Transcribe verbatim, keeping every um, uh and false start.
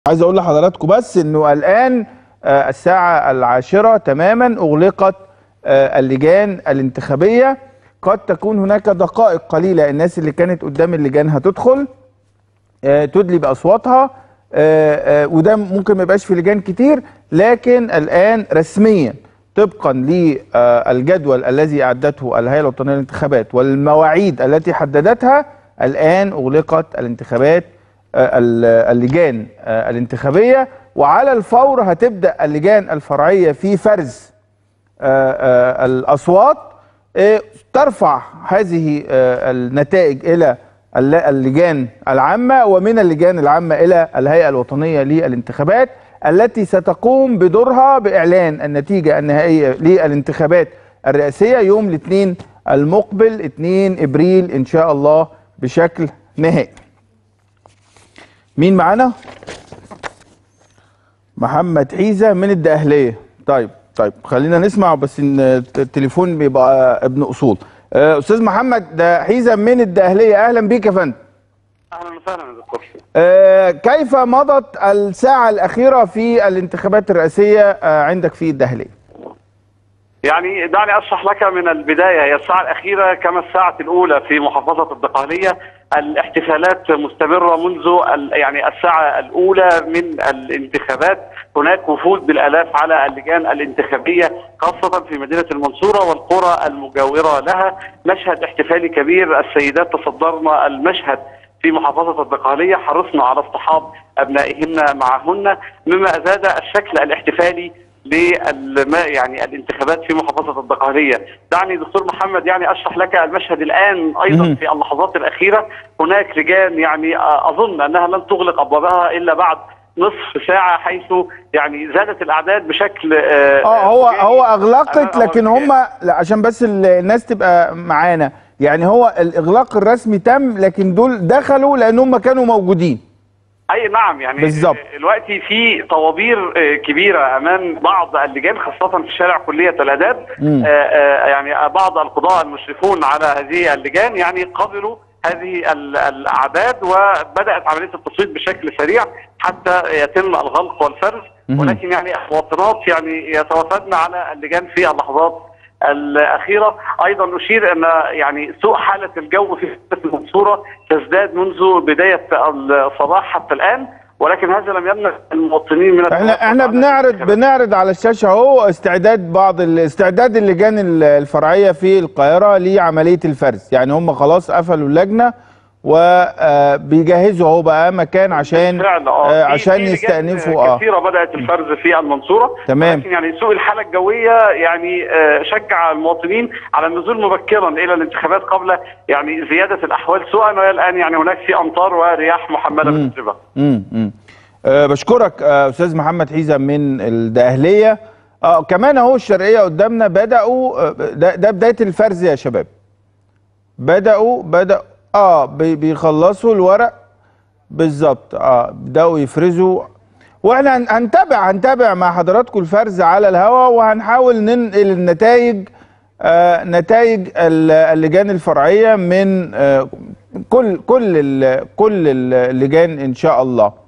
عايز اقول لحضراتكم بس انه الان آه، الساعة العاشرة تماما اغلقت آه، اللجان الانتخابية. قد تكون هناك دقائق قليلة الناس اللي كانت قدام اللجان هتدخل آه، تدلي باصواتها، آه، آه، وده ممكن ما يبقاش في لجان كتير، لكن الان رسميا طبقا للجدول الذي اعدته الهيئة الوطنية للانتخابات والمواعيد التي حددتها، الان اغلقت الانتخابات اللجان الانتخابية، وعلى الفور هتبدأ اللجان الفرعية في فرز الأصوات ترفع هذه النتائج إلى اللجان العامة، ومن اللجان العامة إلى الهيئة الوطنية للانتخابات التي ستقوم بدورها بإعلان النتيجة النهائية للانتخابات الرئاسية يوم الاثنين المقبل اثنين إبريل إن شاء الله بشكل نهائي. مين معانا؟ محمد حيزة من الدقهلية. طيب طيب خلينا نسمع بس ان التليفون بيبقى ابن اصول. استاذ محمد ده حيزة من الدقهلية، اهلا بيك يا فندم. اهلا وسهلا يا دكتور. أه كيف مضت الساعة الأخيرة في الانتخابات الرئاسية عندك في الدقهلية؟ يعني دعني اشرح لك من البدايه. هي الساعه الاخيره كما الساعه الاولى في محافظه الدقهليه. الاحتفالات مستمره منذ يعني الساعه الاولى من الانتخابات. هناك وفود بالالاف على اللجان الانتخابيه خاصه في مدينه المنصوره والقرى المجاوره لها. مشهد احتفالي كبير، السيدات تصدرن المشهد في محافظه الدقهليه، حرصنا على اصطحاب ابنائهن معهن، مما ازاد الشكل الاحتفالي للما يعني الانتخابات في محافظه الدقهليه. دعني دكتور محمد يعني اشرح لك المشهد الان ايضا في اللحظات الاخيره. هناك لجان يعني اظن انها لن تغلق ابوابها الا بعد نصف ساعه، حيث يعني زادت الاعداد بشكل اه, آه هو هو اغلقت، لكن هم عشان بس الناس تبقى معانا، يعني هو الاغلاق الرسمي تم لكن دول دخلوا لان هم كانوا موجودين. اي نعم، يعني بالظبط. دلوقتي في طوابير كبيره امام بعض اللجان خاصه في شارع كليه الاداب. آآ آآ يعني بعض القضاة المشرفون على هذه اللجان يعني قبلوا هذه الاعداد، وبدات عمليه التصويت بشكل سريع حتى يتم الغلق والفرز. ولكن يعني المواطنات يعني يتوافدن على اللجان في اللحظات الأخيرة. أيضا أشير أن يعني سوء حالة الجو في المنصورة تزداد منذ بداية الصباح حتى الآن، ولكن هذا لم يمنع المواطنين من احنا احنا بنعرض بنعرض على الشاشة اهو استعداد بعض استعداد اللجان الفرعية في القاهرة لعملية الفرز، يعني هم خلاص قفلوا اللجنة وبيجهزوا اهو بقى مكان عشان آه عشان يستأنفوا. اه كثيرة بدأت الفرز في المنصورة. تمام. لكن يعني سوء الحالة الجوية يعني آه شجع المواطنين على النزول مبكرا إلى الانتخابات قبل يعني زيادة الأحوال سوءا، والآن يعني هناك في أمطار ورياح محملة بالاتربة. امم أه بشكرك آه أستاذ محمد حيزة من الدقهلية. اه كمان اهو الشرقية قدامنا بدأوا آه ده, ده بداية الفرز يا شباب. بدأوا بدأوا اه بيخلصوا الورق بالظبط، اه بدأوا يفرزوا، واحنا هنتابع هنتابع مع حضراتكم الفرز على الهواء، وهنحاول ننقل النتائج آه نتائج اللجان الفرعية من آه كل كل كل اللجان ان شاء الله.